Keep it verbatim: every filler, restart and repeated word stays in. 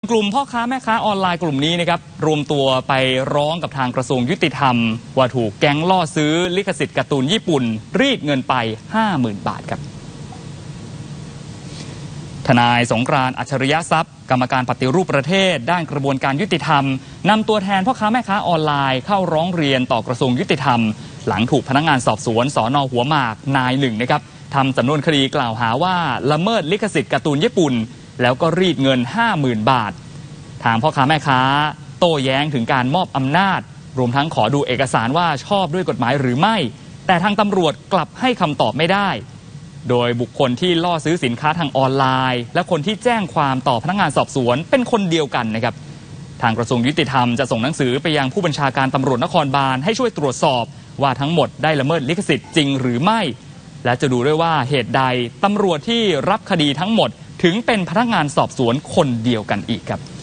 กลุ่มพ่อค้าแม่ค้าออนไลน์กลุ่มนี้นะครับรวมตัวไปร้องกับทางกระทรวงยุติธรรมว่าถูกแก๊งล่อซื้อลิขสิทธิ์การ์ตูนญี่ปุ่นรีดเงินไป ห้าหมื่น บาทครับทนายสงกรานต์อัจฉริยะทรัพย์กรรมการปฏิรูปประเทศด้านกระบวนการยุติธรรมนำตัวแทนพ่อค้าแม่ค้าออนไลน์เข้าร้องเรียนต่อกระทรวงยุติธรรมหลังถูกพนักงานสอบสวนสน.หัวหมากนายหนึ่งนะครับทำสำนวนคดีกล่าวหาว่าละเมิดลิขสิทธิ์การ์ตูนญี่ปุ่นแล้วก็รีดเงิน ห้าหมื่น บาททางพ่อค้าแม่ค้าโต้แย้งถึงการมอบอำนาจรวมทั้งขอดูเอกสารว่าชอบด้วยกฎหมายหรือไม่แต่ทางตำรวจกลับให้คำตอบไม่ได้โดยบุคคลที่ล่อซื้อสินค้าทางออนไลน์และคนที่แจ้งความต่อพนักงานสอบสวนเป็นคนเดียวกันนะครับทางกระทรวงยุติธรรมจะส่งหนังสือไปยังผู้บัญชาการตำรวจนครบาลให้ช่วยตรวจสอบว่าทั้งหมดได้ละเมิดลิขสิทธิ์จริงหรือไม่และจะดูด้วยว่าเหตุใดตำรวจที่รับคดีทั้งหมดถึงเป็นพนักงานสอบสวนคนเดียวกันอีกครับ